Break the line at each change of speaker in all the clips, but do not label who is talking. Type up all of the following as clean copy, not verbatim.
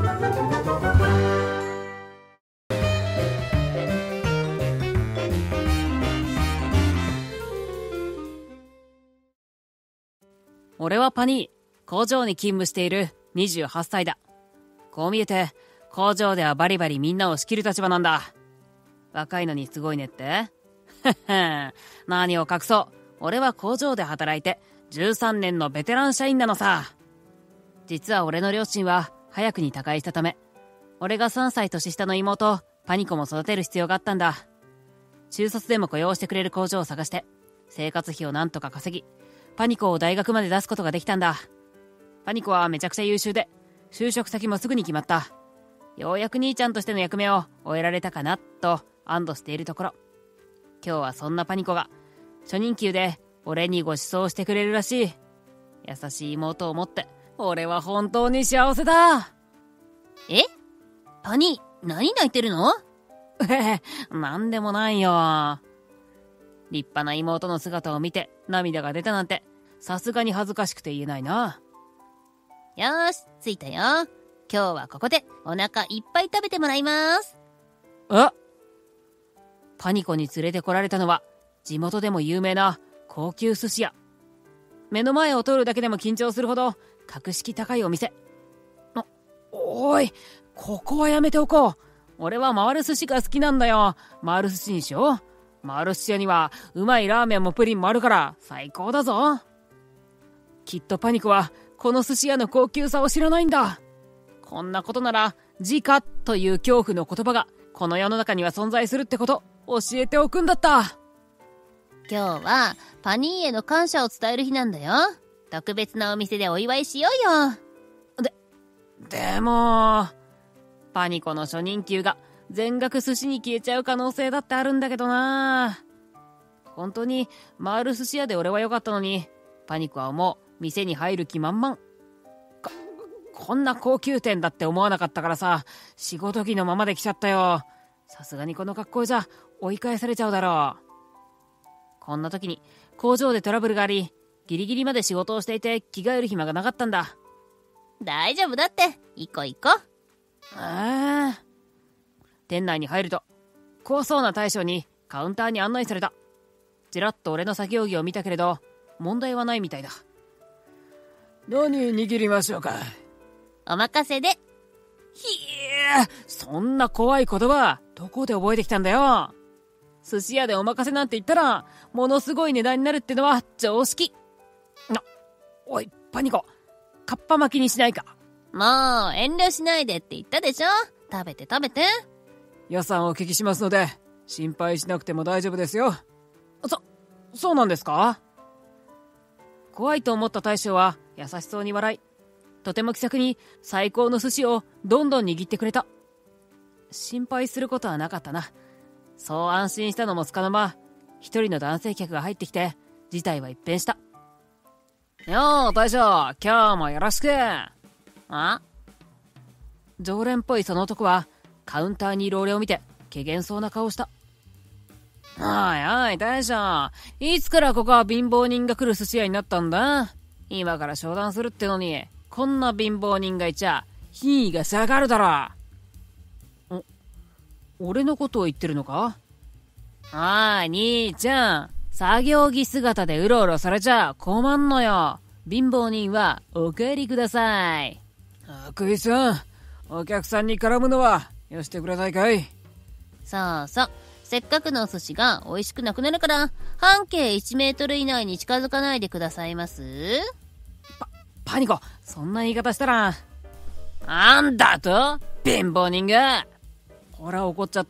俺はパニー、工場に勤務している28歳だ。こう見えて、工場ではバリバリみんなを仕切る立場なんだ。若いのにすごいねって何を隠そう。俺は工場で働いて13年のベテラン社員なのさ。実は俺の両親は早くに他界したため、俺が3歳年下の妹、パニコも育てる必要があったんだ。中卒でも雇用してくれる工場を探して、生活費をなんとか稼ぎ、パニコを大学まで出すことができたんだ。パニコはめちゃくちゃ優秀で、就職先もすぐに決まった。ようやく兄ちゃんとしての役目を終えられたかな、と安堵しているところ。今日はそんなパニコが、初任給で俺にご馳走してくれるらしい。優しい妹を持って、俺は本当に幸せだ。
え？パニ、何泣いてるの？
なんでもないよ。立派な妹の姿を見て涙が出たなんて、さすがに恥ずかしくて言えないな。
よーし、着いたよ。今日はここでお腹いっぱい食べてもらいます。
パニコに連れてこられたのは、地元でも有名な高級寿司屋。目の前を通るだけでも緊張するほど格式高いお店。おい、ここはやめておこう。俺は回る寿司が好きなんだよ。回る寿司にしよう。回る寿司屋にはうまいラーメンもプリンもあるから最高だぞ。きっとパニコはこの寿司屋の高級さを知らないんだ。こんなことなら時価という恐怖の言葉がこの世の中には存在するってこと教えておくんだった。
今日はパニーへの感謝を伝える日なんだよ。特別なお店でお祝いしようよ。
でもパニコの初任給が全額寿司に消えちゃう可能性だってあるんだけどな。本当に回る寿司屋で俺は良かったのに、パニコはもう店に入る気満々。こんな高級店だって思わなかったからさ、仕事着のままで来ちゃったよ。さすがにこの格好じゃ追い返されちゃうだろう。こんな時に工場でトラブルがあり、ギリギリまで仕事をしていて着替える暇がなかったんだ。
大丈夫だって、行こう行こう。
店内に入ると、怖そうな大将にカウンターに案内された。ちらっと俺の作業着を見たけれど、問題はないみたいだ。何握りましょうか。
お任せで。
そんな怖い言葉、どこで覚えてきたんだよ。寿司屋でお任せなんて言ったら、ものすごい値段になるってのは常識。おい、パニコ、カッパ巻きにしないか。
もう遠慮しないでって言ったでしょ。食べて食べて。
予算をお聞きしますので、心配しなくても大丈夫ですよ。そうなんですか？怖いと思った大将は優しそうに笑い、とても気さくに最高の寿司をどんどん握ってくれた。心配することはなかったな。そう安心したのもつかの間、一人の男性客が入ってきて、事態は一変した。よー大将、今日もよろしく。常連っぽいその男はカウンターにいる俺を見て怪訝そうな顔をした。おいおい大将、いつからここは貧乏人が来る寿司屋になったんだ。今から商談するってのに、こんな貧乏人がいちゃ品位が下がるだろ。俺のことを言ってるのか？おい兄ちゃん、作業着姿でうろうろされちゃ困んのよ。貧乏人はお帰りください。クイさん、お客さんに絡むのはよしてくださいかい。
そうそう、せっかくのお寿司が美味しくなくなるから半径1メートル以内に近づかないでくださいます。
パニコ、そんな言い方したら。なんだと貧乏人が。ほら怒っちゃった。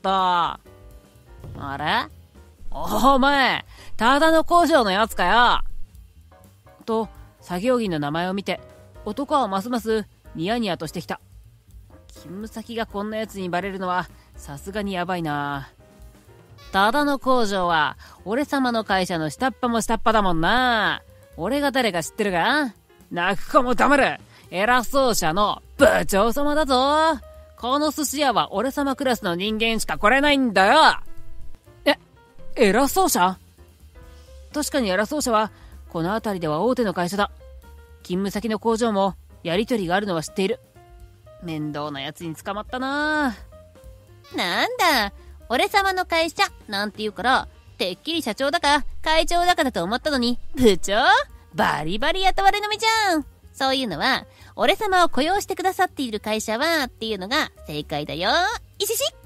あれ、お前ただの工場のやつかよ。と作業着の名前を見て男はますますニヤニヤとしてきた。勤務先がこんなやつにバレるのはさすがにやばいな。ただの工場は俺様の会社の下っ端も下っ端だもんな。俺が誰か知ってるか？泣く子も黙る偉そう者の部長様だぞ。この寿司屋は俺様クラスの人間しか来れないんだよ。偉そう者？確かに偉そう者はこの辺りでは大手の会社だ。勤務先の工場もやり取りがあるのは知っている。 面倒なやつに捕まったな。
なんだ、俺様の会社なんて言うから、てっきり社長だか会長だかだと思ったのに、部長？バリバリ雇われのみじゃん。そういうのは、俺様を雇用してくださっている会社はっていうのが正解だよ。いしし。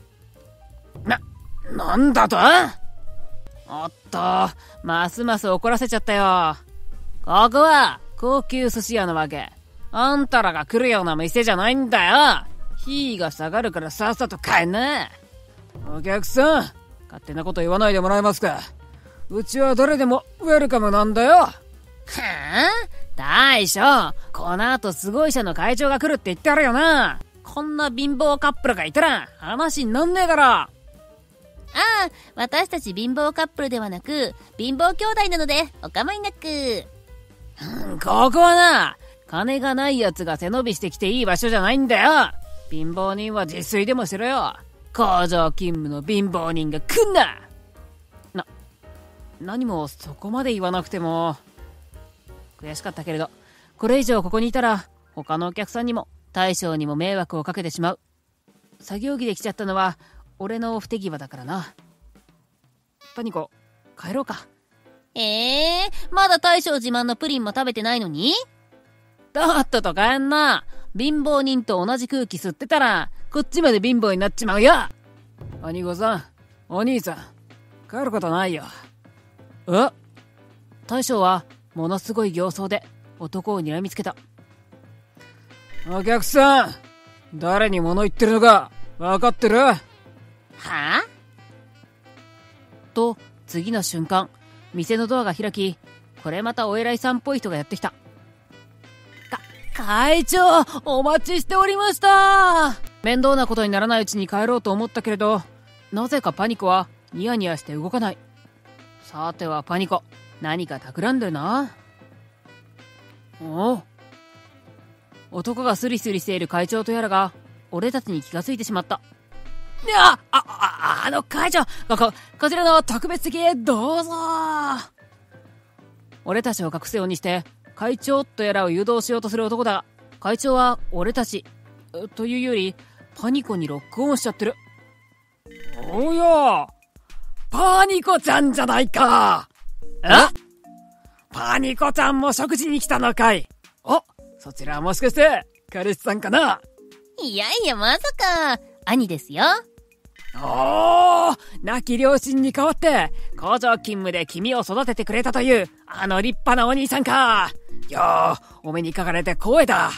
なんだと？おっと、ますます怒らせちゃったよ。ここは高級寿司屋のわけ。あんたらが来るような店じゃないんだよ。火が下がるからさっさと帰んな。お客さん、勝手なこと言わないでもらえますか。うちは誰でもウェルカムなんだよ。はぁ？大将、この後すごい社の会長が来るって言ってあるよな。こんな貧乏カップルがいたら話になんねえだろ。
ああ、私たち貧乏カップルではなく、貧乏兄弟なので、お構いなく。
ここはな、金がない奴が背伸びしてきていい場所じゃないんだよ。貧乏人は自炊でもしろよ。工場勤務の貧乏人が来んな。何もそこまで言わなくても。悔しかったけれど、これ以上ここにいたら、他のお客さんにも大将にも迷惑をかけてしまう。作業着で来ちゃったのは、俺の不手際だからな。パニコ、帰ろうか。
まだ大将自慢のプリンも食べてないのに？
だっと帰んな。貧乏人と同じ空気吸ってたら、こっちまで貧乏になっちまうよ。パニコさん、お兄さん、帰ることないよ。大将は、ものすごい形相で男を睨みつけた。お客さん、誰に物言ってるのか分かってる？
はぁ？
と、次の瞬間、店のドアが開き、これまたお偉いさんっぽい人がやってきた。会長、お待ちしておりました。面倒なことにならないうちに帰ろうと思ったけれど、なぜかパニコはニヤニヤして動かない。さてはパニコ、何か企んでるな。男がスリスリしている会長とやらが、俺たちに気がついてしまった。会長、こちらの特別席へどうぞ。俺たちを隠すようにして、会長とやらを誘導しようとする男だが、会長は俺たち、というより、パニコにロックオンしちゃってる。おや、パニコちゃんじゃないか。パニコちゃんも食事に来たのかい。そちらはもしかして、彼氏さんかな。
いやいや、まさか、兄ですよ。
亡き両親に代わって、工場勤務で君を育ててくれたという、あの立派なお兄さんか。お目にかかれて光栄だ。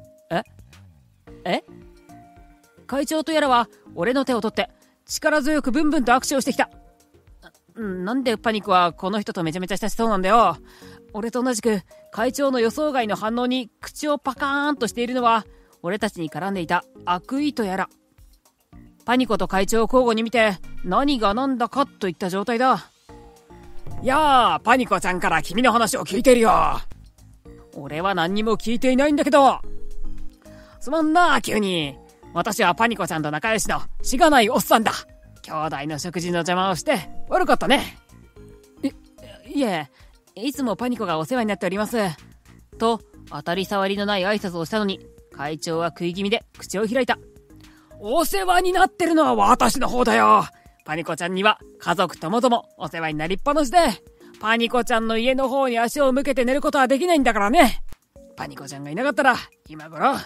会長とやらは、俺の手を取って、力強くブンブンと握手をしてきた。なんでパニックはこの人とめちゃめちゃ親しそうなんだよ。俺と同じく、会長の予想外の反応に口をパカーンとしているのは、俺たちに絡んでいた悪意とやら。パニコと会長を交互に見て、何が何だかといった状態だ。パニコちゃんから君の話を聞いているよ。俺は何にも聞いていないんだけど。すまんな、急に。私はパニコちゃんと仲良しのしがないおっさんだ。兄弟の食事の邪魔をして悪かったね。いえ、いつもパニコがお世話になっております。と、当たり障りのない挨拶をしたのに、会長は食い気味で口を開いた。お世話になってるのは私の方だよ。パニコちゃんには家族ともどもお世話になりっぱなしで、パニコちゃんの家の方に足を向けて寝ることはできないんだからね。パニコちゃんがいなかったら、今頃。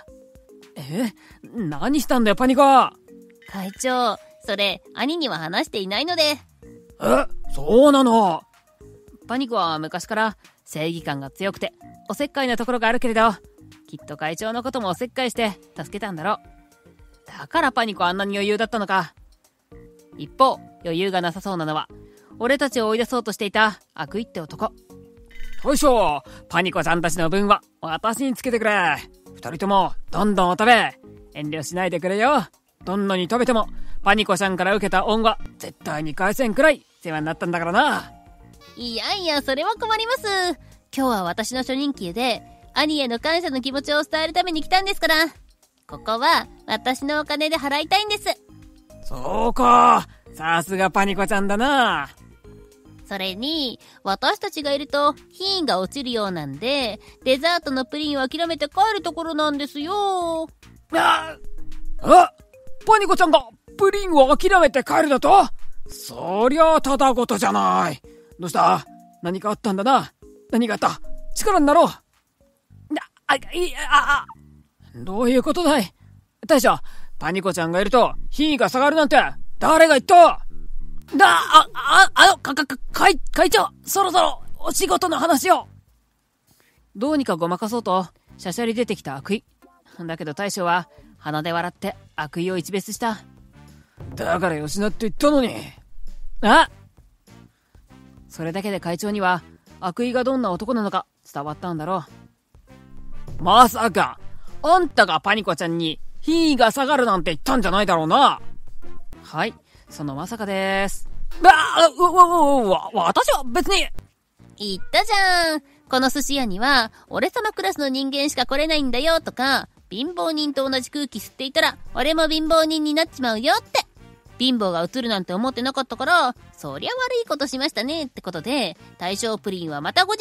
何したんだよ、パニコ。
会長、それ、兄には話していないので。
そうなの。パニコは昔から正義感が強くて、おせっかいなところがあるけれど、きっと会長のこともおせっかいして助けたんだろう。だからパニコあんなに余裕だったのか。一方、余裕がなさそうなのは、俺たちを追い出そうとしていた悪意って男。大将、パニコちゃんたちの分は私につけてくれ。二人ともどんどんお食べ。遠慮しないでくれよ。どんなに食べてもパニコちゃんから受けた恩は絶対に返せんくらい世話になったんだからな。
いやいや、それは困ります。今日は私の初任給で兄への感謝の気持ちを伝えるために来たんですから。ここは私のお金で払いたいんです。
そうか、さすがパニコちゃんだな。
それに、私たちがいると品位が落ちるようなんで、デザートのプリンを諦めて帰るところなんですよ。
パニコちゃんがプリンを諦めて帰るだと？そりゃただごとじゃない。どうした？何かあったんだな。何があった？力になろう。どういうことだい？大将、パニコちゃんがいると品位が下がるなんて誰が言った？会長、そろそろお仕事の話を。
どうにかごまかそうとしゃしゃり出てきた悪意だけど、大将は鼻で笑って悪意を一別した。
だからよしなって言ったのに。
それだけで会長には悪意がどんな男なのか伝わったんだろ
う。まさかあんたがパニコちゃんに品位が下がるなんて言ったんじゃないだろうな。
はい、そのまさかです。
私は別に。
言ったじゃん。この寿司屋には俺様クラスの人間しか来れないんだよとか、貧乏人と同じ空気吸っていたら俺も貧乏人になっちまうよって。貧乏が映るなんて思ってなかったから、そりゃ悪いことしましたねってことで、大将プリンはまた後日。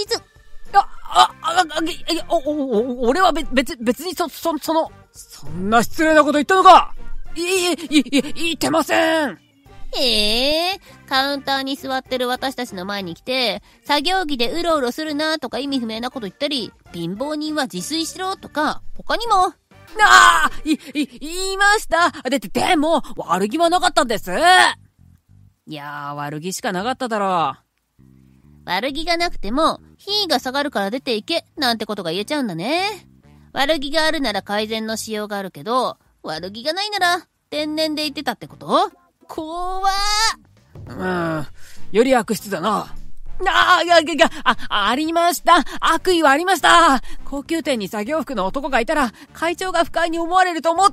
俺は別にそんな失礼なこと言ったのか？言ってません。
カウンターに座ってる私たちの前に来て、作業着でうろうろするなとか意味不明なこと言ったり、貧乏人は自炊しろとか、他にも。
言いました。でも、悪気はなかったんです。
いやー、悪気しかなかっただろう。
悪気がなくても、品位が下がるから出ていけ、なんてことが言えちゃうんだね。悪気があるなら改善のしようがあるけど、悪気がないなら、天然で言ってたってこと？怖
ー。より悪質だな。ありました。悪意はありました。高級店に作業服の男がいたら、会長が不快に思われると思って。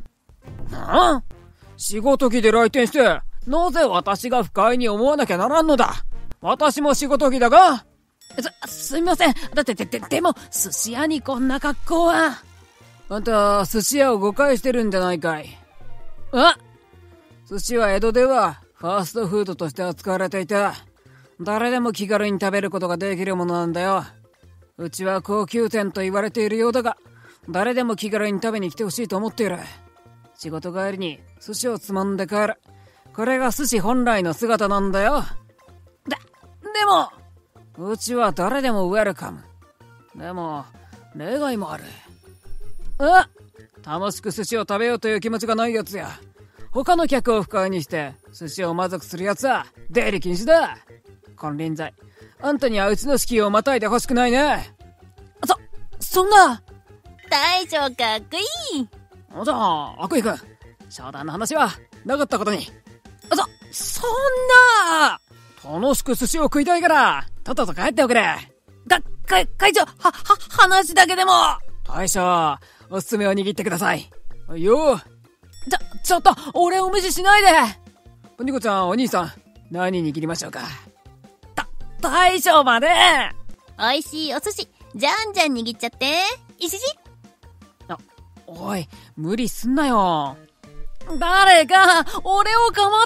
仕事着で来店して、なぜ私が不快に思わなきゃならんのだ。私も仕事着だが。
すみません。でも、寿司屋にこんな格好は。
あんた、寿司屋を誤解してるんじゃないかい。寿司は江戸では、ファーストフードとして扱われていた。誰でも気軽に食べることができるものなんだよ。うちは高級店と言われているようだが、誰でも気軽に食べに来てほしいと思っている。仕事帰りに寿司をつまんで帰る。これが寿司本来の姿なんだよ。でも、うちは誰でもウェルカム。でも、例外もある。楽しく寿司を食べようという気持ちがないやつや、他の客を不快にして寿司をまずくするやつは出入り禁止だ。金輪際、あんたにはうちの敷居をまたいでほしくないね。そんな。
大将かっこいい。
じゃあ、悪意君、商談の話はなかったことに。そんな。楽しく寿司を食いたいから、とっとと帰っておくれ。会長、話だけでも。大将、おすすめを握ってください。よ。ちょっと、俺を無視しないで。パニコちゃん、お兄さん、何握りましょうか。大将まで。
美味しいお寿司、じゃんじゃん握っちゃって。いしし。
おい、無理すんなよ。誰か、俺を構って。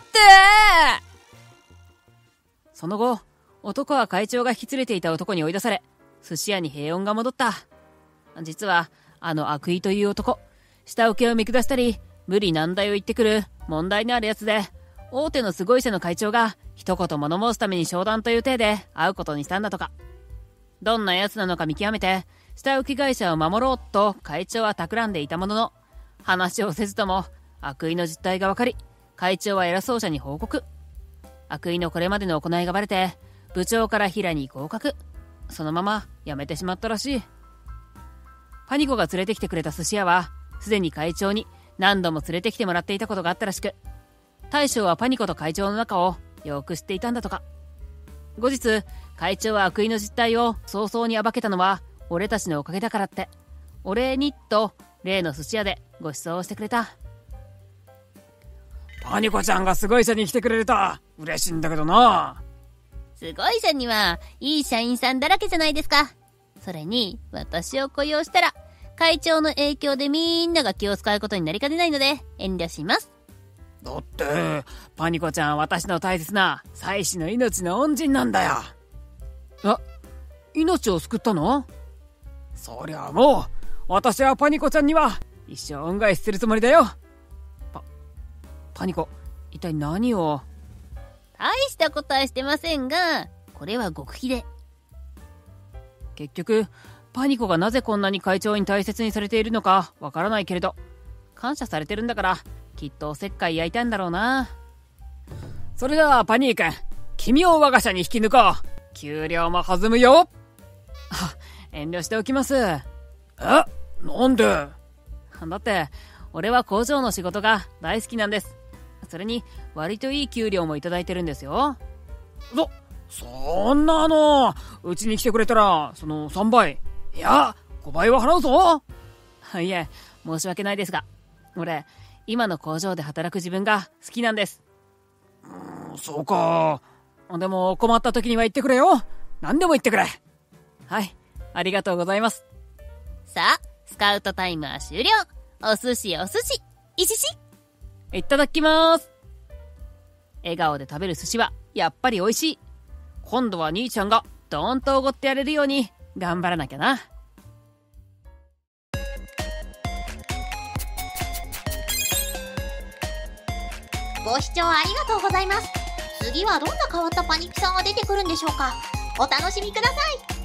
その後、男は会長が引き連れていた男に追い出され、寿司屋に平穏が戻った。実は、あの悪意という男、下請けを見下したり、無理難題を言ってくる問題のあるやつで、大手のすごい社の会長が一言物申すために商談という体で会うことにしたんだとか。どんなやつなのか見極めて、下請け会社を守ろうと会長は企んでいたものの、話をせずとも悪意の実態が分かり、会長は偉そう者に報告。悪意のこれまでの行いがバレて、部長から平に合格。そのまま辞めてしまったらしい。パニコが連れてきてくれた寿司屋は、すでに会長に何度も連れてきてもらっていたことがあったらしく、大将はパニコと会長の仲をよく知っていたんだとか。後日、会長は悪意の実態を早々に暴けたのは俺たちのおかげだからって、お礼にと例の寿司屋でご馳走をしてくれた。
パニコちゃんがすごい社に来てくれると嬉しいんだけどな。
すごい社にはいい社員さんだらけじゃないですか。それに私を雇用したら会長の影響でみんなが気を使うことになりかねないので遠慮します。
だってパニコちゃんは私の大切な妻子の命の恩人なんだよ。命を救ったの？そりゃもう私はパニコちゃんには一生恩返しするつもりだよ。パニコ、一体何を？
大したことはしてませんが、これは極秘で。
結局パニコがなぜこんなに会長に大切にされているのかわからないけれど、感謝されてるんだからきっとおせっかい焼いたんだろうな。
それじゃあパニー君、君を我が社に引き抜こう。給料も弾むよ。
遠慮しておきます。
なんで？
だって俺は工場の仕事が大好きなんです。それに割といい給料もいただいてるんですよ。
そんなうちに来てくれたらその3倍、いや5倍は払うぞ。
いえ、申し訳ないですが、俺今の工場で働く自分が好きなんです。
そうか。でも困った時には言ってくれよ。何でも言ってくれ。
はい、ありがとうございます。
さあ、スカウトタイムは終了。お寿司いしし。
いただきます。笑顔で食べる寿司はやっぱり美味しい。今度は兄ちゃんがドーンとおごってやれるように頑張らなきゃな。
ご視聴ありがとうございます。次はどんな変わったパニキさんが出てくるんでしょうか。お楽しみください。